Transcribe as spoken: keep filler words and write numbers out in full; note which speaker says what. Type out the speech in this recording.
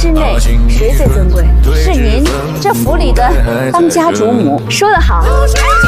Speaker 1: 之内，谁最尊贵？是您这府里的当家主母。说得好。